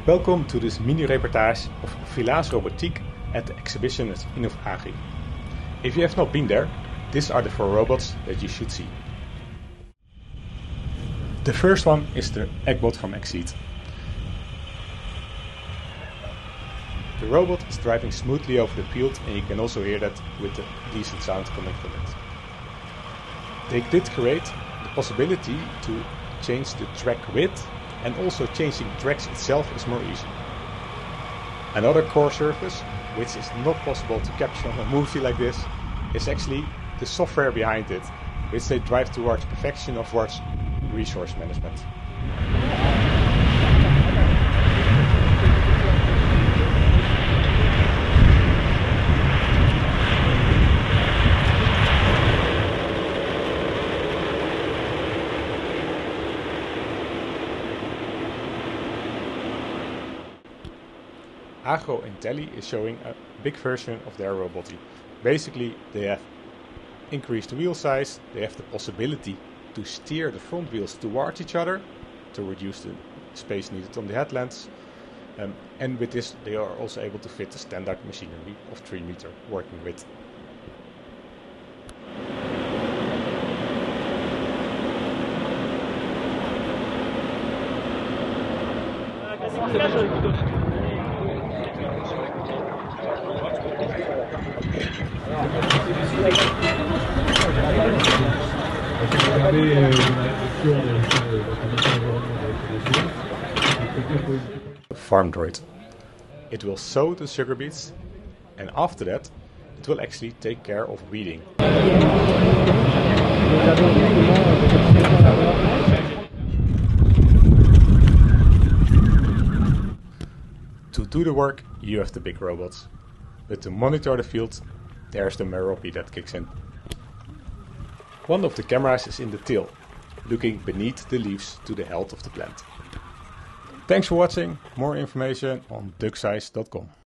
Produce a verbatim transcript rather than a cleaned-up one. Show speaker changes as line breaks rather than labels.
Welcome to this mini-reportage of Village Robotique at the exhibition at Innov-Agri. If you have not been there, these are the four robots that you should see. The first one is the Agbot from AgXeed. The robot is driving smoothly over the field, and you can also hear that with the decent sound coming from it. They did create the possibility to change the track width, and also changing tracks itself is more easy. Another core surface, which is not possible to capture on a movie like this, is actually the software behind it, which they drive towards perfection of towards resource management. Agrointelli is showing a big version of their Robotti. Basically, they have increased wheel size, they have the possibility to steer the front wheels towards each other to reduce the space needed on the headlands. Um, and with this, they are also able to fit the standard machinery of three meter working width. FarmDroid. It will sow the sugar beets, and after that it will actually take care of weeding. To do the work you have the big robots, but to monitor the field there's the Meropy that kicks in. One of the cameras is in the till, looking beneath the leaves to the health of the plant. Thanks for watching. More information on duck size dot com.